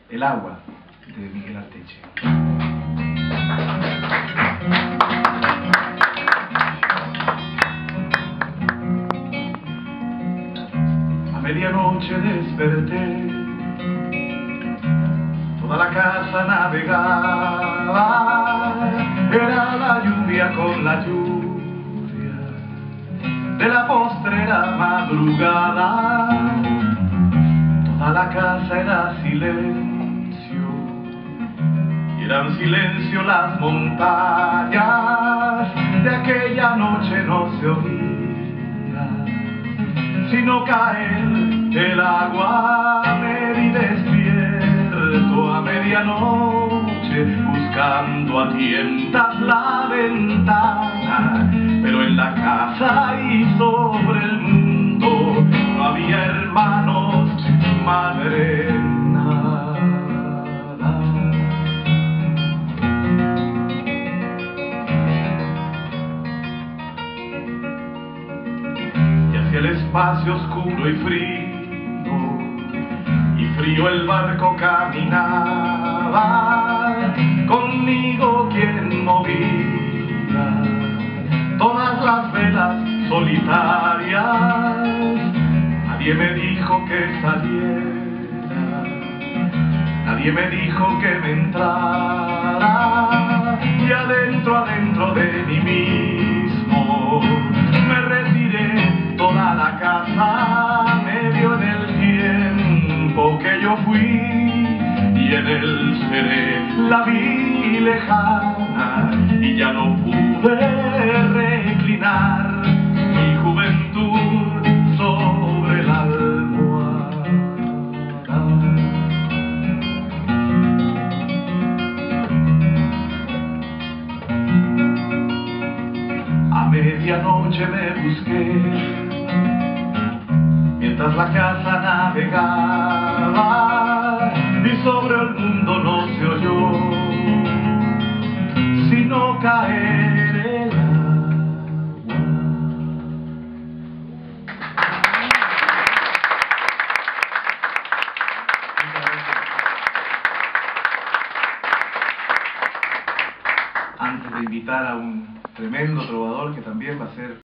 El agua, de Miguel Arteche. A medianoche desperté, toda la casa navegaba, era la lluvia con la lluvia de la postrera madrugada. Toda la casa era silencio, y eran silencio las montañas. De aquella noche no se oía sino caer el agua. Me vi despierto a medianoche, buscando a tientas la ventana, pero en la casa y sobre el mundo no había hermanos, madre, nada. Y hacia el espacio oscuro y frío el barco caminaba, conmigo quien movía todas las velas solitarias. Nadie me dijo que saliera, nadie me dijo que me entrara, y adentro de mí mismo me retiré. Toda la casa me vio en el tiempo que yo fui, y en el seré la vi lejana, y ya no pude reclinar mi juventud sobre la almohada. A medianoche me busqué, mientras la casa navegaba, y sobre el mundo no se oyó sino caer el agua. Antes de invitar a un tremendo trovador que también va a ser